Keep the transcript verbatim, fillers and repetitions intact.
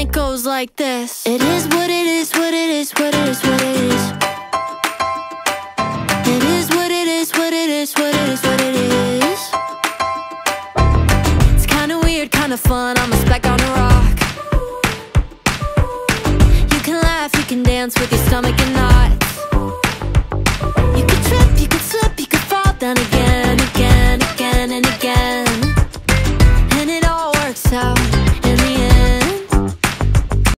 it goes like this. It is what it is, what it is, what it is, what it is. It is what it is, what it is, what it is, what it is. It's kinda weird, kinda fun, I'm a speck on a rock. You can laugh, you can dance with your stomach in knots. You could trip, you could